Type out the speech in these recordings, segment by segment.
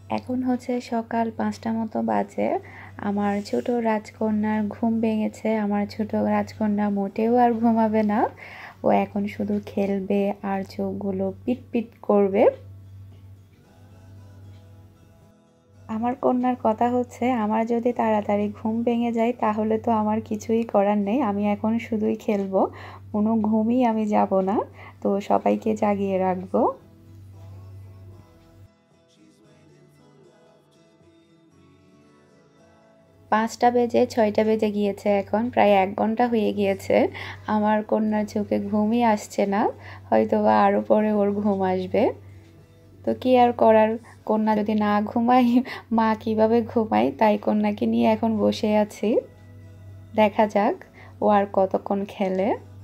এখন হচ্ছে সকাল ৫টা মতো বাজে। আমার ছোট রাজকন্যার ঘুম ভেঙেছে। আমার ছোট রাজকন্যা মোটেও আর ঘুমাবে না। ও এখন শুধু খেলবে আর চোখগুলো পিটপিট করবে। আমার কন্যার কথা হচ্ছে, আমার যদি তাড়াতাড়ি ঘুম ভেঙে যায় তাহলে তো আমার কিছুই করার নেই। আমি এখন শুধুই খেলবো, কোনো ঘুমই আমি যাব না। তো সবাইকে জাগিয়ে রাখবো। ৫টা বেজে ৬টা বেজে গিয়েছে, এখন প্রায় ১ ঘন্টা হয়ে গিয়েছে। আমার কন্যার চোখে ঘুমই আসছে না। হয়তোবা আরও পরে ওর ঘুম আসবে। তো কি আর করার, কন্যা যদি না ঘুমায় মা কিভাবে ঘুমায়, তাই কন্যাকে নিয়ে এখন বসে আছি। দেখা যাক ও আর কতক্ষণ খেলে।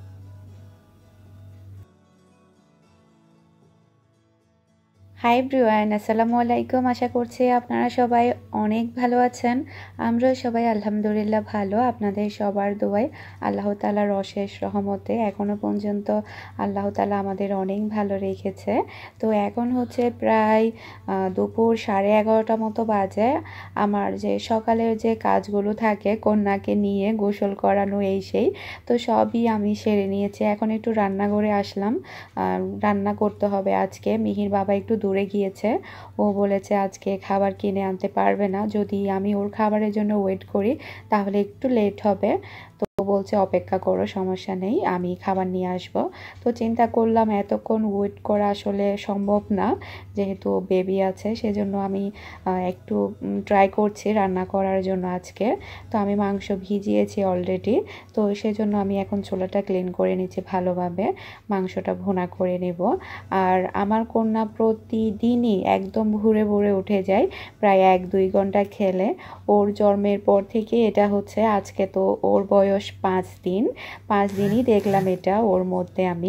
হাই এভরিওয়ান, আসসালামু আলাইকুম। আশা করছি আপনারা সবাই অনেক ভালো আছেন। আমরাও সবাই আলহামদুলিল্লাহ ভালো। আপনাদের সবার দোয়ায়, আল্লাহ তাআলার অশেষ রহমতে এখনও পর্যন্ত আল্লাহ তাআলা আমাদের অনেক ভালো রেখেছে। তো এখন হচ্ছে প্রায় দুপুর 11:30 মতো বাজে। আমার যে সকালের যে কাজগুলো থাকে কন্যাকে নিয়ে গোসল করানো এই সেই, তো সবই আমি সেরে নিয়েছি। এখন একটু রান্নাঘরে আসলাম। রান্না করতে হবে আজকে। মিহির বাবা একটু দূরে গিয়েছে। ও বলেছে আজকে খাবার কিনে আনতে পারবে না। যদি আমি ওর খাবারের জন্য ওয়েট করি তাহলে একটু লেট হবে। তো বলছে অপেক্ষা করো, সমস্যা নেই, আমি খাবার নিয়ে আসবো। তো চিন্তা করলাম এতক্ষণ ওয়েট করা আসলে সম্ভব না, যেহেতু বেবি আছে। সেজন্য আমি একটু ট্রাই করছি রান্না করার জন্য আজকে। তো আমি মাংস ভিজিয়েছি অলরেডি। তো সেজন্য আমি এখন চুলাটা ক্লিন করে নিচ্ছি ভালোভাবে, মাংসটা ভুনা করে নেব। আর আমার কন্যা প্রতিদিনই একদম ভোরে ভোরে উঠে যায়, প্রায় ১-২ ঘন্টা খেলে। ওর জন্মের পর থেকে এটা হচ্ছে, আজকে তো ওর বয়স ৫ দিন। ৫ দিনই দেখলাম এটা ওর মধ্যে আমি।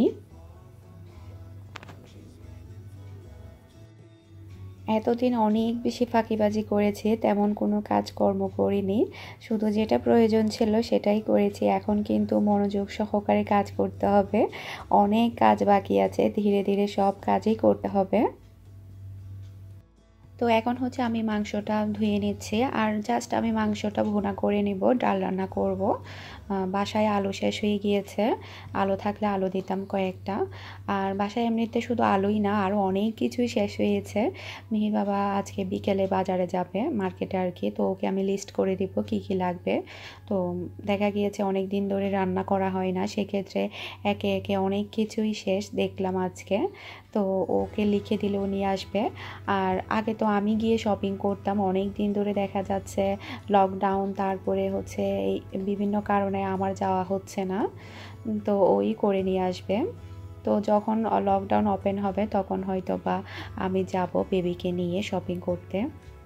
এতদিন অনেক বেশি ফাঁকিবাজি করেছি, তেমন কোনো কাজকর্ম করিনি। শুধু যেটা প্রয়োজন ছিল সেটাই করেছি। এখন কিন্তু মনোযোগ সহকারে কাজ করতে হবে। অনেক কাজ বাকি আছে, ধীরে ধীরে সব কাজই করতে হবে। তো এখন হচ্ছে আমি মাংসটা ধুয়ে নিচ্ছি, আর জাস্ট আমি মাংসটা ভুনা করে নিব, ডাল রান্না করব। বাসায় আলু শেষ হয়ে গিয়েছে। আলু থাকলে আলু দিতাম কয়েকটা। আর বাসায় এমনিতে শুধু আলুই না, আরও অনেক কিছুই শেষ হয়েছে। মিহির বাবা আজকে বিকেলে বাজারে যাবে, মার্কেটে আর কি। তো ওকে আমি লিস্ট করে দিব কি কি লাগবে। তো দেখা গিয়েছে অনেক দিন ধরে রান্না করা হয় না, সেক্ষেত্রে একে একে অনেক কিছুই শেষ দেখলাম আজকে। তো ওকে লিখে দিলে ও নিয়ে আসবে। আর আগে তো আমি গিয়ে শপিং করতাম, অনেক দিন ধরে দেখা যাচ্ছে লকডাউন, তারপরে হচ্ছে এই বিভিন্ন কারণে আমার যাওয়া হচ্ছে না। তো ওই করে নিয়ে আসবে। তো যখন লকডাউন ওপেন হবে তখন হয়তো বা আমি যাব বেবিকে নিয়ে শপিং করতে।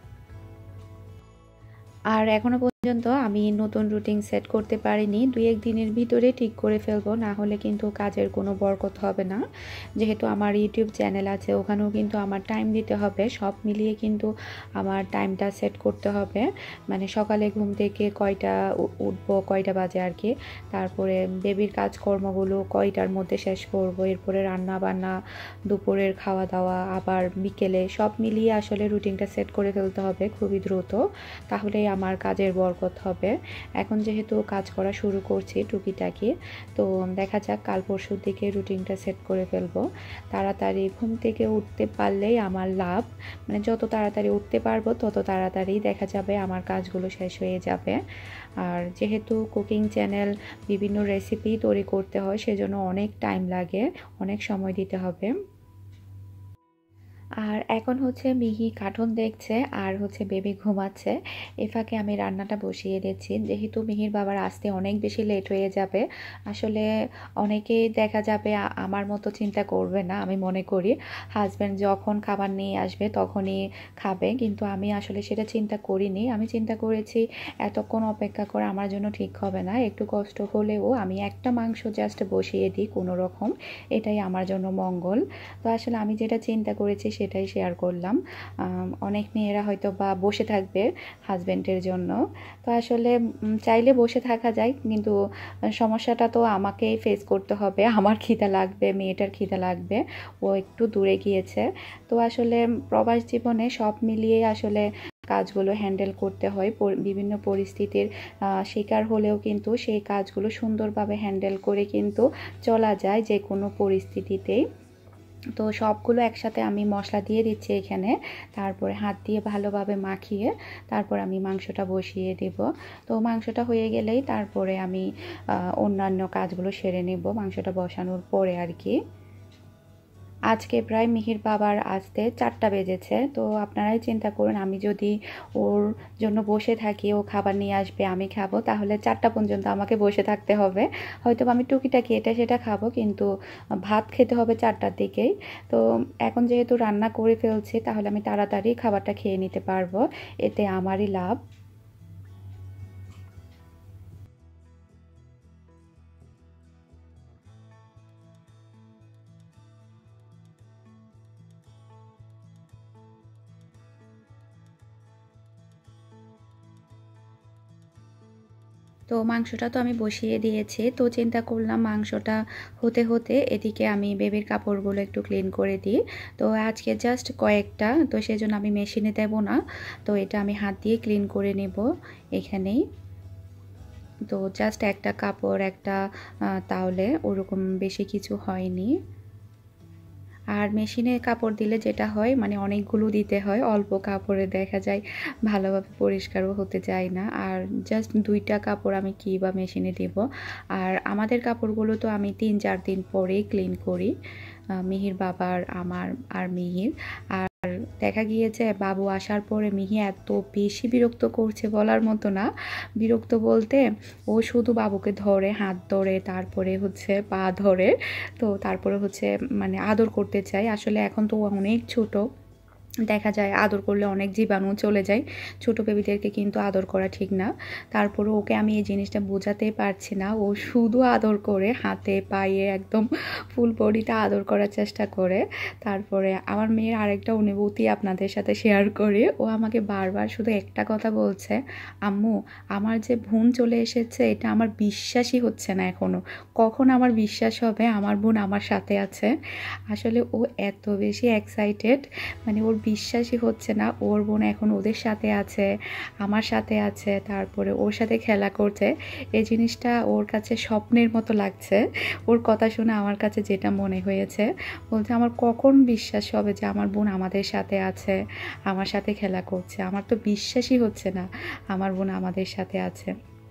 আর এখনো পর্যন্ত আমি নতুন রুটিন সেট করতে পারিনি। ২-১ দিনের ভিতরে ঠিক করে ফেলবো, না হলে কিন্তু কাজের কোনো বরকত হবে না। যেহেতু আমার ইউটিউব চ্যানেল আছে, ওখানেও কিন্তু আমার টাইম দিতে হবে। সব মিলিয়ে কিন্তু আমার টাইমটা সেট করতে হবে। মানে সকালে ঘুম থেকে কয়টা উঠবো, কয়টা বাজে আর কি। তারপরে বেবির কাজকর্মগুলো কয়টার মধ্যে শেষ করব, এরপরে রান্না বান্না, দুপুরের খাওয়া দাওয়া, আবার বিকেলে, সব মিলিয়ে আসলে রুটিনটা সেট করে ফেলতে হবে খুবই দ্রুত। তাহলেই আমার কাজের বরকত হবে। এখন যেহেতু কাজ করা শুরু করছি টুকিটাকি, তো দেখা যাক কাল পরশুর দিকে রুটিনটা সেট করে ফেলবো। তাড়াতাড়ি ঘুম থেকে উঠতে পারলেই আমার লাভ। মানে যত তাড়াতাড়ি উঠতে পারবো তত তাড়াতাড়ি দেখা যাবে আমার কাজগুলো শেষ হয়ে যাবে। আর যেহেতু কুকিং চ্যানেল, বিভিন্ন রেসিপি তৈরি করতে হয়, সেজন্য অনেক টাইম লাগে, অনেক সময় দিতে হবে। আর এখন হচ্ছে মিহি কার্টুন দেখছে আর হচ্ছে বেবি ঘুমাচ্ছে। এ ফাঁকে আমি রান্নাটা বসিয়ে দিচ্ছি, যেহেতু মিহির বাবার আসতে অনেক বেশি লেট হয়ে যাবে। আসলে অনেকেই দেখা যাবে আমার মতো চিন্তা করবে না, আমি মনে করি হাজব্যান্ড যখন খাবার নিয়ে আসবে তখনই খাবে, কিন্তু আমি আসলে সেটা চিন্তা করিনি। আমি চিন্তা করেছি এতক্ষণ অপেক্ষা করা আমার জন্য ঠিক হবে না, একটু কষ্ট হলেও আমি একটা মাংস জাস্ট বসিয়ে দিই কোনো রকম, এটাই আমার জন্য মঙ্গল। তো আসলে আমি যেটা চিন্তা করেছি সেটাই শেয়ার করলাম। অনেক মেয়েরা হয়তো বা বসে থাকবে হাজব্যান্ডের জন্য, তো আসলে চাইলে বসে থাকা যায়, কিন্তু সমস্যাটা তো আমাকেই ফেস করতে হবে। আমার খিদা লাগবে, মেয়েটার খিদা লাগবে, ও একটু দূরে গিয়েছে। তো আসলে প্রবাস জীবনে সব মিলিয়ে আসলে কাজগুলো হ্যান্ডেল করতে হয়। বিভিন্ন পরিস্থিতির শিকার হলেও কিন্তু সেই কাজগুলো সুন্দরভাবে হ্যান্ডেল করে কিন্তু চলা যায় যে কোনো পরিস্থিতিতেই। তো সবগুলো একসাথে আমি মশলা দিয়ে দিচ্ছি এখানে, তারপরে হাত দিয়ে ভালোভাবে মাখিয়ে তারপর আমি মাংসটা বসিয়ে দেব। তো মাংসটা হয়ে গেলেই তারপরে আমি অন্যান্য কাজগুলো সেরে নেব মাংসটা বসানোর পরে আর কি। আজকে প্রায় মিহির বাবার আসতে 4টা বেজেছে। তো আপনারাই চিন্তা করুন, আমি যদি ওর জন্য বসে থাকি, ও খাবার নিয়ে আসবে, আমি খাবো, তাহলে 4টা পর্যন্ত আমাকে বসে থাকতে হবে। হয়তো আমি টুকিটাকি এটা সেটা খাবো, কিন্তু ভাত খেতে হবে 4টার দিকেই। তো এখন যেহেতু রান্না করে ফেলছি, তাহলে আমি তাড়াতাড়ি খাবারটা খেয়ে নিতে পারবো, এতে আমারই লাভ। তো মাংসটা তো আমি বসিয়ে দিয়েছি। তো চিন্তা করলাম মাংসটা হতে হতে এদিকে আমি বেবির কাপড়গুলো একটু ক্লিন করে দিই। তো আজকে জাস্ট কয়েকটা, তো সেজন্য আমি মেশিনে দেব না, তো এটা আমি হাত দিয়ে ক্লিন করে নেব এখানেই। তো জাস্ট একটা কাপড়, একটা তাওলে, ওরকম বেশি কিছু হয়নি। আর মেশিনে কাপড় দিলে যেটা হয়, মানে অনেকগুলো দিতে হয়, অল্প কাপড়ে দেখা যায় ভালোভাবে পরিষ্কারও হতে চায় না। আর জাস্ট 2টা কাপড় আমি কী বা মেশিনে দেব। আর আমাদের কাপড়গুলো তো আমি 3-4 দিন পরেই ক্লিন করি, মিহির বাবার, আমার আর মিহির। আর দেখা গিয়েছে বাবু আসার পরে মিহি এত বেশি বিরক্ত করছে বলার মতো না। বিরক্ত বলতে, ও শুধু বাবুকে ধরে, হাত ধরে, তারপরে হচ্ছে পা ধরে, তো তারপরে হচ্ছে মানে আদর করতে চাই। আসলে এখন তো ও অনেক ছোট, দেখা যায় আদর করলে অনেক জীবাণু চলে যায়। ছোট বেবিদেরকে কিন্তু আদর করা ঠিক না। তারপরে ওকে আমি এই জিনিসটা বোঝাতেই পারছি না। ও শুধু আদর করে, হাতে পায়ে একদম ফুল বডিটা আদর করার চেষ্টা করে। তারপরে আমার মেয়ের আরেকটা অনুভূতি আপনাদের সাথে শেয়ার করি। ও আমাকে বারবার শুধু একটা কথা বলছে, আম্মু আমার যে বোন চলে এসেছে, এটা আমার বিশ্বাসই হচ্ছে না এখনও। কখন আমার বিশ্বাস হবে আমার বোন আমার সাথে আছে? আসলে ও এত বেশি এক্সাইটেড, মানে ওর বিশ্বাসই হচ্ছে না ওর বোন এখন ওদের সাথে আছে, আমার সাথে আছে, তারপরে ওর সাথে খেলা করছে। এই জিনিসটা ওর কাছে স্বপ্নের মতো লাগছে। ওর কথা শুনে আমার কাছে যেটা মনে হয়েছে, বলছে আমার কখন বিশ্বাস হবে যে আমার বোন আমাদের সাথে আছে, আমার সাথে খেলা করছে? আমার তো বিশ্বাসই হচ্ছে না আমার বোন আমাদের সাথে আছে।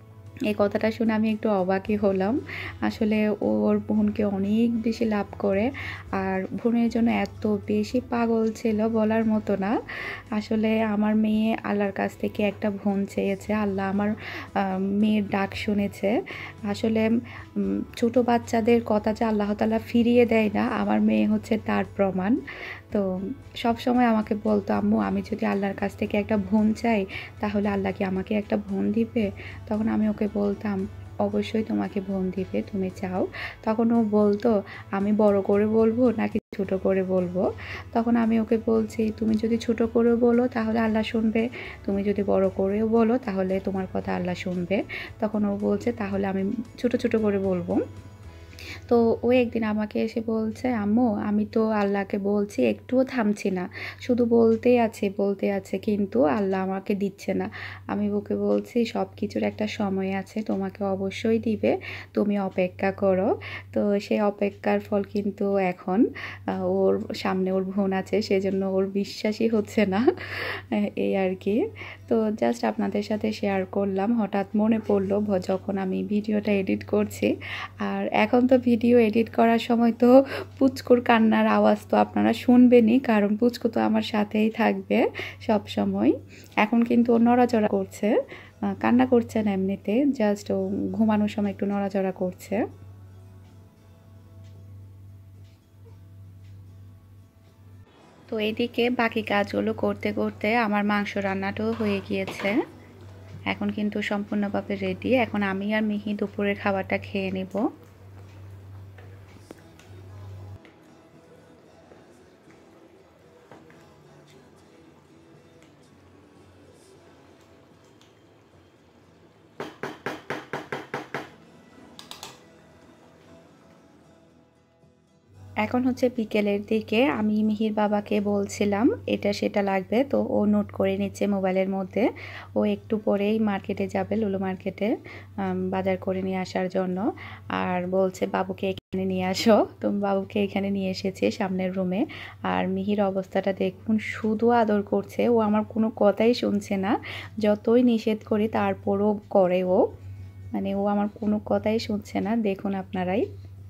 এই কথাটা শুনে আমি একটু অবাকই হলাম। আসলে ওর বোনকে অনেক বেশি লাভ করে, আর বোনের জন্য এত বেশি পাগল ছিল বলার মতো না। আসলে আমার মেয়ে আল্লাহর কাছ থেকে একটা বোন চেয়েছে, আল্লাহ আমার মেয়ের ডাক শুনেছে। আসলে ছোট বাচ্চাদের কথা যে আল্লাহ তাআলা ফিরিয়ে দেয় না, আমার মেয়ে হচ্ছে তার প্রমাণ। তো সবসময় আমাকে বলতো, আম্মু আমি যদি আল্লাহর কাছ থেকে একটা বোন চাই, তাহলে আল্লাহ কি আমাকে একটা বোন দিবে? তখন আমি ওকে বলতাম, অবশ্যই তোমাকে বোন দিবে, তুমি চাও। তখন ও বলতো, আমি বড় করে বলবো নাকি ছোট করে বলবো? তখন আমি ওকে বলছি, তুমি যদি ছোট করে বলো তাহলে আল্লাহ শুনবে, তুমি যদি বড় করেও বলো তাহলে তোমার কথা আল্লাহ শুনবে। তখন ও বলছে, তাহলে আমি ছোট ছোট করে বলবো। তো ও একদিন আমাকে এসে বলছে, আম্মু আমি তো আল্লাহকে বলছি, একটুও থামছি না, শুধু বলতে আছে, কিন্তু আল্লাহ আমাকে দিচ্ছে না। আমি ওকে বলছি, সব কিছুর একটা সময় আছে, তোমাকে অবশ্যই দিবে, তুমি অপেক্ষা করো। তো সেই অপেক্ষার ফল কিন্তু এখন ওর সামনে ওর বোন আছে, সেজন্য ওর বিশ্বাসই হচ্ছে না। এই আর কি। তো জাস্ট আপনাদের সাথে শেয়ার করলাম, হঠাৎ মনে পড়লো যখন আমি ভিডিওটা এডিট করছি। আর এখন তো ভিডিও এডিট করার সময় তো পুচকুর কান্নার আওয়াজ তো আপনারা শুনবেনই, কারণ পুচকু তো আমার সাথেই থাকবে সব সময়। এখন কিন্তু ও নড়াচড়া করছে, কান্না করছে না এমনিতে, জাস্ট ও ঘুমানোর সময় একটু নড়াচড়া করছে। তো এইদিকে বাকি কাজগুলো করতে করতে আমার মাংস রান্নাটাও হয়ে গিয়েছে। এখন কিন্তু সম্পূর্ণভাবে রেডি। এখন আমি আর মিহি দুপুরের খাবারটা খেয়ে নেব। এখন হচ্ছে বিকেলের দিকে আমি মিহির বাবাকে বলছিলাম এটা সেটা লাগবে, তো ও নোট করে নিচ্ছে মোবাইলের মধ্যে। ও একটু পরেই মার্কেটে যাবে, লুলু মার্কেটে বাজার করে নিয়ে আসার জন্য। আর বলছে বাবুকে এখানে নিয়ে আসো, তো বাবুকে এখানে নিয়ে এসেছে সামনের রুমে। আর মিহির অবস্থাটা দেখুন, শুধু আদর করছে, ও আমার কোনো কথাই শুনছে না। যতই নিষেধ করি তারপরও করে ও, মানে ও আমার কোনো কথাই শুনছে না, দেখুন আপনারাই।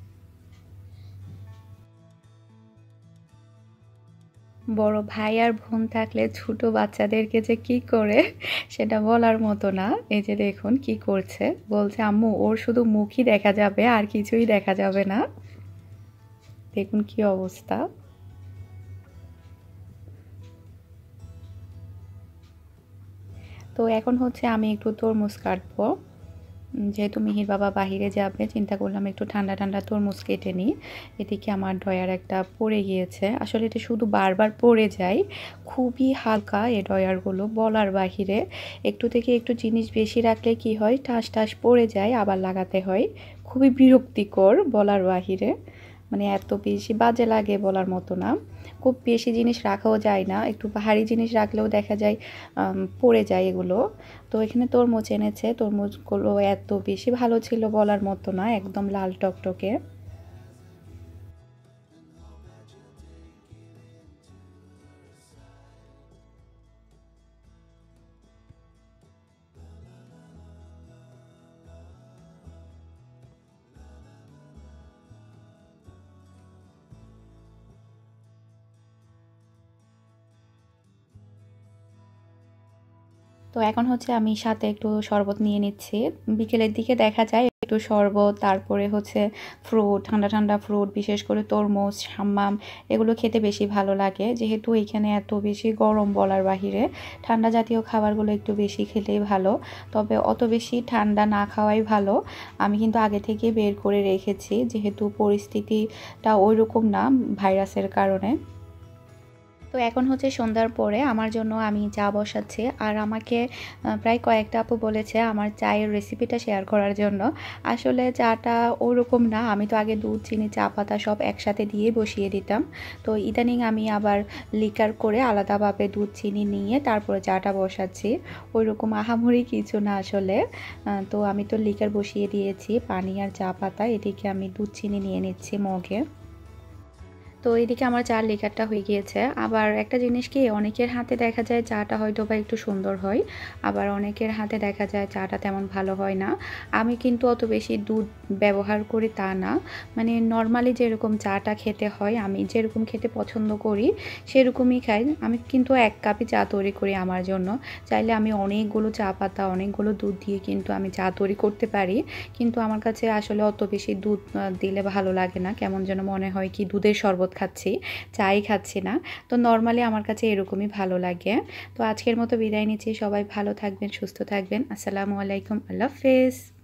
বড় ভাই আর বোন থাকলে ছোট বাচ্চাদেরকে যে কি করে সেটা বলার মতো না। এই যে দেখুন কি করছে, বলছে আম্মু ওর শুধু মুখই দেখা যাবে আর কিছুই দেখা যাবে না। দেখুন কি অবস্থা। তো এখন হচ্ছে আমি একটু তরমুজ কাটবো, যেহেতু মিহির বাবা বাহিরে যাবে চিন্তা করলাম একটু ঠান্ডা ঠান্ডা তরমুজ কেটে নিই। এদিকে আমার ড্রয়ার একটা পড়ে গিয়েছে, আসলে এটা শুধু বারবার পড়ে যায়, খুবই হালকা এই ড্রয়ারগুলো বলার বাহিরে। একটু থেকে একটু জিনিস বেশি রাখলে কি হয়, ঠাস ঠাস পড়ে যায়, আবার লাগাতে হয়, খুবই বিরক্তিকর বলার বাহিরে। মানে এত বেশি বাজে লাগে বলার মতো না। খুব বেশি জিনিস রাখাও যায় না, একটু ভারী জিনিস রাখলেও দেখা যায় পড়ে যায় এগুলো। তো এখানে তরমুজ এনেছে, তরমুজগুলো এত বেশি ভালো ছিল বলার মতো না, একদম লাল টকটকে। তো এখন হচ্ছে আমি সাথে একটু শরবত নিয়ে নিচ্ছি। বিকেলের দিকে দেখা যায় একটু শরবত, তারপরে হচ্ছে ফ্রুট, ঠান্ডা ঠান্ডা ফ্রুট, বিশেষ করে তরমুজ, হাম্মাম, এগুলো খেতে বেশি ভালো লাগে। যেহেতু এখানে এত বেশি গরম বলার বাহিরে, ঠান্ডা জাতীয় খাবারগুলো একটু বেশি খেলেই ভালো। তবে অত বেশি ঠান্ডা না খাওয়াই ভালো। আমি কিন্তু আগে থেকে বের করে রেখেছি, যেহেতু পরিস্থিতিটা ওই রকম না ভাইরাসের কারণে। তো এখন হচ্ছে সন্ধ্যার পরে আমার জন্য আমি চা বসাচ্ছি, আর আমাকে প্রায় কয়েকটা আপু বলেছে আমার চায়ের রেসিপিটা শেয়ার করার জন্য। আসলে চাটা ওরকম না, আমি তো আগে দুধ, চিনি, চা পাতা সব একসাথে দিয়ে বসিয়ে দিতাম। তো ইদানিং আমি আবার লিকার করে আলাদাভাবে দুধ, চিনি নিয়ে তারপরে চাটা বসাচ্ছি। ওই রকম আহামরি কিছু না আসলে। তো আমি তো লিকার বসিয়ে দিয়েছি, পানি আর চা পাতা, এদিকে আমি দুধ, চিনি নিয়ে নিচ্ছি মগে। তো এদিকে আমার চার লিকারটা হয়ে গিয়েছে। আবার একটা জিনিস কি, অনেকের হাতে দেখা যায় চাটা হয়তো বা একটু সুন্দর হয়, আবার অনেকের হাতে দেখা যায় চাটা তেমন ভালো হয় না। আমি কিন্তু অত বেশি দুধ ব্যবহার করি তা না, মানে নর্মালি যেরকম চাটা খেতে হয়, আমি যেরকম খেতে পছন্দ করি সেরকমই খাই। আমি কিন্তু 1 কাপই চা তৈরি করি আমার জন্য। চাইলে আমি অনেকগুলো চা পাতা, অনেকগুলো দুধ দিয়ে কিন্তু আমি চা তৈরি করতে পারি, কিন্তু আমার কাছে আসলে অত বেশি দুধ দিলে ভালো লাগে না, কেমন যেন মনে হয় কি দুধের শরবত খাচ্ছি, চাই খাচ্ছি না। তো নর্মালি আমার কাছে এরকমই ভালো লাগে। তো আজকের মতো বিদায় নিচ্ছি, সবাই ভালো থাকবেন, সুস্থ থাকবেন। আসসালামু আলাইকুম, আল্লাহ হাফেজ।